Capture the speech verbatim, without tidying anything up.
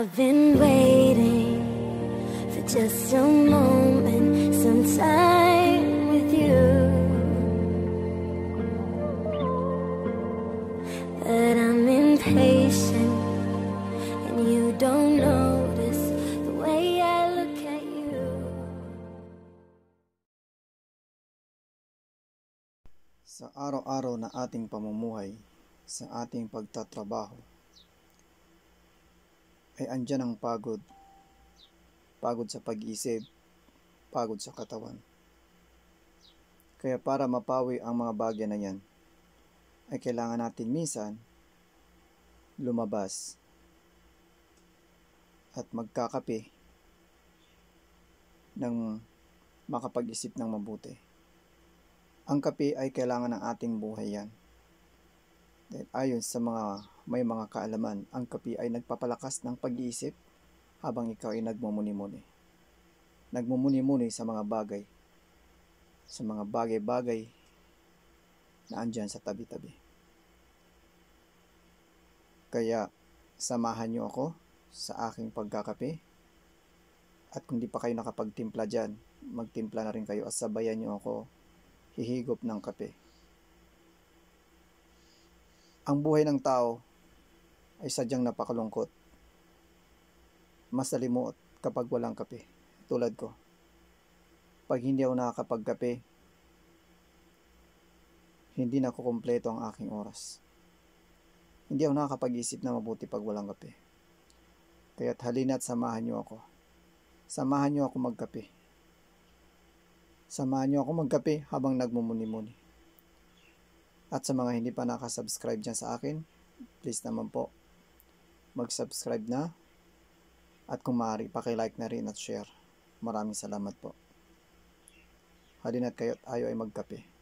I've been waiting for just a moment, some time with you, but I'm impatient and you don't notice the way I look at you. Sa araw-araw na ating pamumuhay, sa ating pagtatrabaho, ay andyan ang pagod. Pagod sa pag-isip, pagod sa katawan. Kaya para mapawi ang mga bagay na yan, ay kailangan natin minsan lumabas at magkakape ng makapag-isip ng mabuti. Ang kape ay kailangan ng ating buhay yan. Dahil ayon sa mga may mga kaalaman, ang kape ay nagpapalakas ng pag-iisip habang ikaw ay nagmumuni-muni. Nagmumuni-muni sa mga bagay, sa mga bagay-bagay na andyan sa tabi-tabi. Kaya samahan niyo ako sa aking pagkakape. At kung di pa kayo nakapagtimpla dyan, magtimpla na rin kayo at sabayan niyo ako hihigop ng kape. Ang buhay ng tao ay sadyang napakalungkot. Mas nalimuot kapag walang kape. Tulad ko. Pag hindi ako nakakapagkape, hindi na ako kumpleto ang aking oras. Hindi ako nakakapag-isip na mabuti pag walang kape. Kaya't halina't samahan niyo ako. Samahan niyo ako magkape. Samahan niyo ako magkape habang nagmumuni-muni. At sa mga hindi pa nakasubscribe dyan sa akin, please naman po, mag-subscribe na. At kung maaari, pakilike na rin at share. Maraming salamat po. Halina't kayo't ayo ay magkape.